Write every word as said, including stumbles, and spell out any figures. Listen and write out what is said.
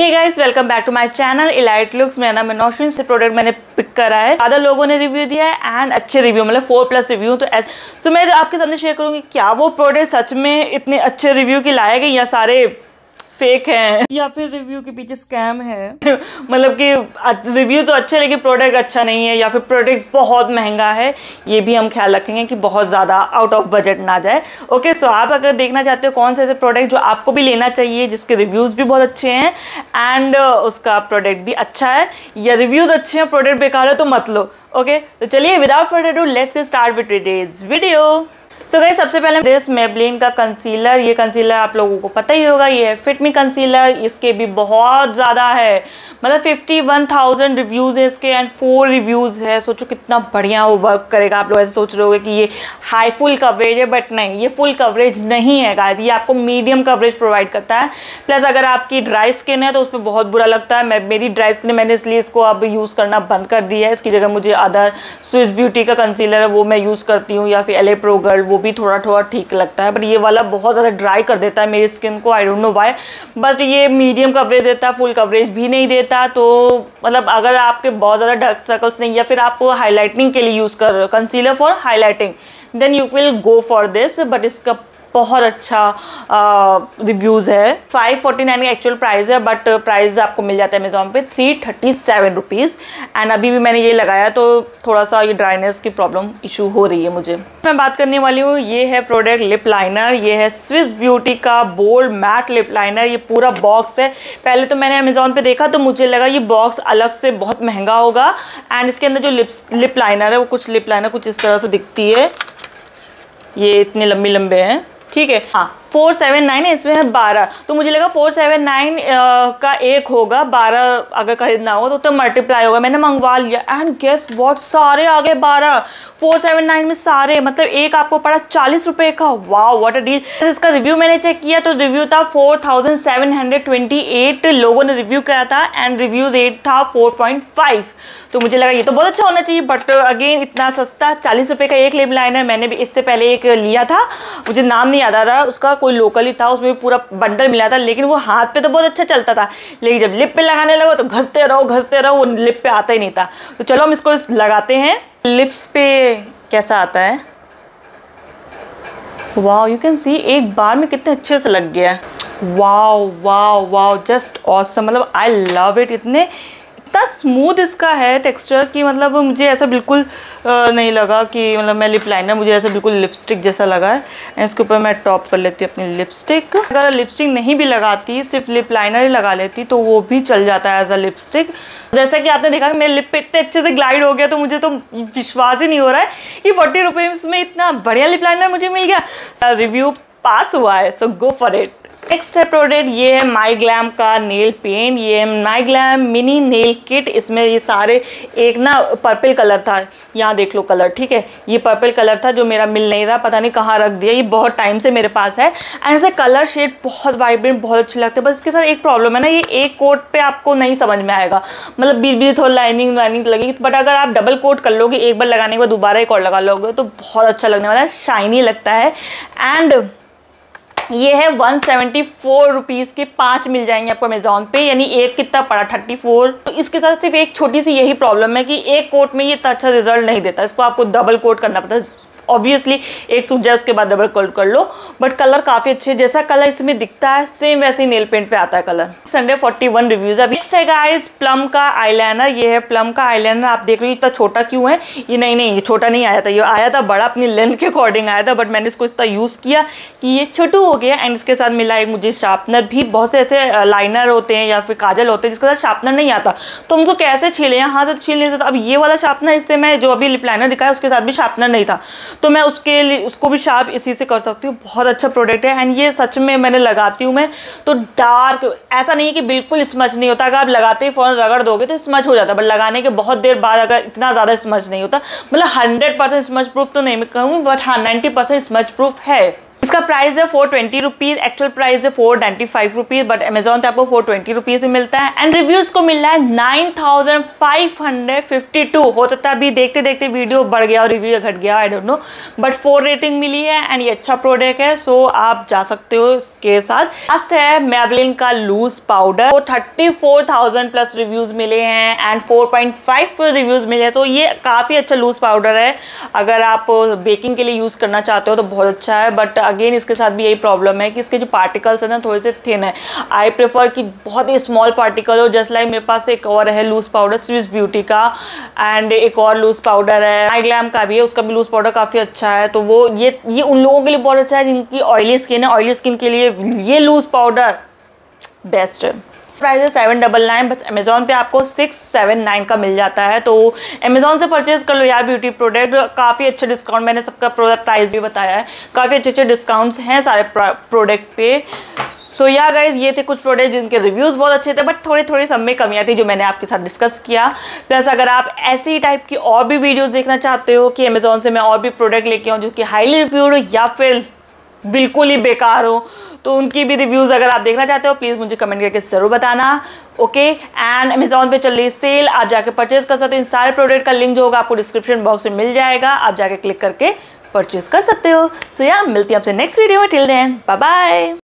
Hey guys, welcome back to my channel Elite Looks. मेरा नाम है नौशीन। से प्रोडक्ट मैंने पिक करा है, ज़्यादा लोगों ने रिव्यू दिया है एंड अच्छे रिव्यू, मतलब फोर प्लस रिव्यू। तो ऐसे सो मैं आपके सामने शेयर करूंगी क्या वो प्रोडक्ट सच में इतने अच्छे रिव्यू की लायक है या सारे फेक है या फिर रिव्यू के पीछे स्कैम है। मतलब कि रिव्यू तो अच्छे लेकिन प्रोडक्ट अच्छा नहीं है या फिर प्रोडक्ट बहुत महंगा है। ये भी हम ख्याल रखेंगे कि बहुत ज़्यादा आउट ऑफ बजट ना जाए। ओके, सो आप अगर देखना चाहते हो कौन से ऐसे प्रोडक्ट जो आपको भी लेना चाहिए, जिसके रिव्यूज़ भी बहुत अच्छे हैं एंड उसका प्रोडक्ट भी अच्छा है, या रिव्यूज़ अच्छे हैं प्रोडक्ट बेकार है तो मत लो। ओके, तो चलिए without further do let's get start with today's video. So guys, सबसे पहले दिस मेबलिन का कंसीलर। ये कंसीलर आप लोगों को पता ही होगा, ये है फिट मी कंसीलर। इसके भी बहुत ज़्यादा है, मतलब फिफ्टी वन थाउजेंड रिव्यूज़ है इसके एंड फोर रिव्यूज़ है। सोचो कितना बढ़िया वो वर्क करेगा। आप लोग ऐसे सोच रहे होगे कि ये हाई फुल कवरेज है, बट नहीं, ये फुल कवरेज नहीं है गाइस। ये आपको मीडियम कवरेज प्रोवाइड करता है। प्लस अगर आपकी ड्राई स्किन है तो उस पर बहुत बुरा लगता है। मैं मेरी ड्राई स्किन है, मैंने इसलिए इसको अब यूज़ करना बंद कर दिया है। इसकी जगह मुझे अदर स्विस ब्यूटी का कंसीलर है वो मैं यूज़ करती हूँ, या फिर एले प्रो गर्ल, वो भी थोड़ा थोड़ा ठीक लगता है। बट ये वाला बहुत ज़्यादा ड्राई कर देता है मेरी स्किन को, I don't know why. But ये मीडियम कवरेज देता है, फुल कवरेज भी नहीं देता। तो मतलब अगर आपके बहुत ज़्यादा डार्क सर्कल्स नहीं, या फिर आपको हाईलाइटिंग के लिए यूज़ कर रहे हो, concealer for highlighting, then you will go for this. But इसका बहुत अच्छा रिव्यूज़ है। फाइव फोर्टी नाइन का एक्चुअल प्राइस है, बट प्राइस आपको मिल जाता है अमेजोन पे three thirty seven rupees. And अभी भी मैंने ये लगाया तो थोड़ा सा ये ड्राइनेस की प्रॉब्लम इशू हो रही है मुझे। मैं बात करने वाली हूँ, ये है प्रोडक्ट लिप लाइनर। ये है स्विस ब्यूटी का बोल्ड मैट लिप लाइनर। ये पूरा बॉक्स है। पहले तो मैंने अमेजोन पे देखा तो मुझे लगा ये बॉक्स अलग से बहुत महंगा होगा। एंड इसके अंदर जो लिप्स लिप लाइनर है वो कुछ लिप लाइनर कुछ इस तरह से दिखती है। ये इतने लंबे लंबे हैं, ठीक है। हाँ, फोर सेवन नाइन है, इसमें है बारह। तो मुझे लगा फोर सेवन नाइन का एक होगा, बारह अगर खरीदना हो तो, तो मल्टीप्लाई होगा। मैंने मंगवा लिया एंड गेस व्हाट, सारे आ गए बारह। फोर सेवन नाइन में सारे, मतलब एक आपको पड़ा चालीस रुपए का। Wow what a deal. इसका रिव्यू मैंने चेक किया तो रिव्यू था four thousand seven hundred twenty eight लोगों ने रिव्यू किया था एंड रिव्यू रेट था फोर पॉइंट फाइव। तो मुझे लगा ये तो बहुत अच्छा होना चाहिए। बट अगेन इतना सस्ता, चालीस रुपये का एक लिप लाइनर। मैंने भी इससे पहले एक लिया था, मुझे नाम नहीं याद आ रहा उसका, कोई लोकल ही था, उसमें पूरा बंडल मिला था। लेकिन वो हाथ पे तो बहुत अच्छा चलता था, लेकिन जब लिप पे लगाने लगो तो घसते रहो घसते रहो, वो लिप पे आता ही नहीं था। तो चलो हम इसको लगाते हैं। लिप्स पे कैसा आता है, वाओ यू कैन सी, एक बार में कितने अच्छे से लग गया। Wow wow wow, just awesome. मतलब आई लव इट। इतने इतना स्मूथ इसका है टेक्सचर कि मतलब मुझे ऐसा बिल्कुल नहीं लगा कि मतलब मैं लिप लाइनर, मुझे ऐसा बिल्कुल लिपस्टिक जैसा लगा है। इसके ऊपर मैं टॉप कर लेती हूँ अपनी लिपस्टिक। अगर लिपस्टिक नहीं भी लगाती, सिर्फ लिप लाइनर ही लगा लेती तो वो भी चल जाता है एज अ लिपस्टिक। जैसा कि आपने देखा कि मेरे लिप पे इतने अच्छे से ग्लाइड हो गया, तो मुझे तो विश्वास ही नहीं हो रहा है कि फोर्टी रुपीज़ में इतना बढ़िया लिप लाइनर मुझे मिल गया। रिव्यू पास हुआ है, so go for it. Next है प्रोडक्ट, ये है माई ग्लैम का नेल पेंट। ये है My Glamm mini nail kit. इसमें ये सारे, एक ना पर्पल कलर था, यहाँ देख लो कलर, ठीक है। ये पर्पल कलर था जो मेरा मिल नहीं रहा, पता नहीं कहाँ रख दिया। ये बहुत टाइम से मेरे पास है एंड ऐसे कलर शेड बहुत वाइब्रेंट, बहुत अच्छे लगते हैं। बस इसके साथ एक प्रॉब्लम है ना, ये एक कोट पे आपको नहीं समझ में आएगा, मतलब बीच बीच थोड़ा लाइनिंग वाइनिंग लगेगी। बट अगर आप डबल कोट कर लोगे, एक बार लगाने के बाद दोबारा एक और लगा लोगे तो बहुत अच्छा लगने वाला है, शाइनी लगता है। एंड ये है वन सेवेंटी फोर रुपीज़ के पाँच मिल जाएंगे आपको अमेजोन पे, यानी एक कितना पड़ा थर्टी फोर। तो इसके साथ सिर्फ एक छोटी सी यही प्रॉब्लम है कि एक कोट में ये इतना अच्छा रिजल्ट नहीं देता, इसको आपको डबल कोट करना पड़ता है। ऑब्वियसली एक सूख जाए उसके बाद डबल कोट कर लो। बट कलर काफ़ी अच्छे, जैसा कलर इसमें दिखता है सेम वैसे ही नेल पेंट पे आता है colour. Sunday forty one reviews. अभी नेक्स्ट है गाइस प्लम का आईलाइनर। ये है प्लम का आईलाइनर। आप देख रहे हो इतना छोटा क्यों है, ये नहीं नहीं ये छोटा नहीं आया था, ये आया था बड़ा, अपनी लेंथ के अकॉर्डिंग आया था। बट मैंने इसको इतना यूज़ किया कि ये छोटू हो गया। एंड इसके साथ मिला एक मुझे शार्पनर भी। बहुत से ऐसे लाइनर होते हैं या फिर काजल होते हैं जिसके साथ शार्पनर नहीं आता, तो उनको कैसे छीलें, यहाँ से छील नहीं सकता। अब ये वाला शार्पनर, इससे मैं जो अभी लिप लाइनर दिखाया उसके साथ भी शार्पनर नहीं था, तो मैं उसके लिए उसको भी शार्प इसी से कर सकती हूँ। बहुत अच्छा प्रोडक्ट है एंड ये सच में मैंने लगाती हूँ मैं तो डार्क, ऐसा नहीं है कि बिल्कुल स्मच नहीं होता। अगर आप लगाते ही फ़ौरन रगड़ दोगे तो स्मच हो जाता है, बट लगाने के बहुत देर बाद अगर इतना ज़्यादा स्मच नहीं होता। मतलब हंड्रेड परसेंट स्मच प्रूफ तो नहीं मैं कहूँगी, बट हाँ नाइन्टी परसेंट स्मच प्रूफ है। इसका प्राइस है four twenty rupees, actual price है four ninety five rupees, but Amazon पे आपको फोर ट्वेंटी रुपीज़ में मिलता है। एंड रिव्यूज़ को मिल रहा है nine thousand five hundred fifty two. हो सकता है अभी देखते देखते वीडियो बढ़ गया और रिव्यू घट गया, I don't know, but four rating मिली है एंड ये अच्छा प्रोडक्ट है, सो आप जा सकते हो इसके साथ। लास्ट है मेबलिन का लूज पाउडर, वो thirty four thousand plus reviews मिले हैं and four point five reviews मिले हैं, तो ये काफ़ी अच्छा लूज पाउडर है। अगर आप बेकिंग के लिए यूज़ करना चाहते हो तो बहुत अच्छा है, बट अगेन इसके साथ भी यही प्रॉब्लम है कि इसके जो पार्टिकल्स हैं ना थोड़े से थिन है। आई प्रेफर कि बहुत ही स्मॉल पार्टिकल हो। जस्ट लाइक मेरे पास एक और है लूज पाउडर स्विस ब्यूटी का, एंड एक और लूज पाउडर है आई ग्लैम का भी है, उसका भी लूज पाउडर काफ़ी अच्छा है। तो वो ये ये उन लोगों के लिए बहुत अच्छा है जिनकी ऑयली स्किन है। ऑयली स्किन के लिए ये लूज पाउडर बेस्ट है। प्राइस है सेवन डबल नाइन, बस अमेजोन पे आपको सिक्स सेवन नाइन का मिल जाता है, तो अमेजोन से परचेज कर लो यार ब्यूटी प्रोडक्ट। काफ़ी अच्छे डिस्काउंट, मैंने सबका प्रोडक्ट प्राइस भी बताया है, काफ़ी अच्छे अच्छे डिस्काउंट्स हैं सारे प्रोडक्ट पे। सो या गाइज ये थे कुछ प्रोडक्ट जिनके रिव्यूज़ बहुत अच्छे थे, बट थोड़ी थोड़ी सब में कमियाँ थी जो मैंने आपके साथ डिस्कस किया। प्लस अगर आप ऐसी टाइप की और भी वीडियोज़ देखना चाहते हो कि अमेजोन से मैं और भी प्रोडक्ट लेके आऊँ जो कि हाईली रिव्यूड हो या फिर बिल्कुल ही बेकार हो, तो उनकी भी रिव्यूज़ अगर आप देखना चाहते हो प्लीज़ मुझे कमेंट करके ज़रूर बताना। ओके, एंड अमेजोन पे चल रही सेल, आप जाके परचेज कर सकते हो। इन सारे प्रोडक्ट का लिंक जो होगा आपको डिस्क्रिप्शन बॉक्स में मिल जाएगा, आप जाके क्लिक करके परचेज कर सकते हो। तो यार मिलती है आपसे नेक्स्ट वीडियो में, टिल देन बाय बाय।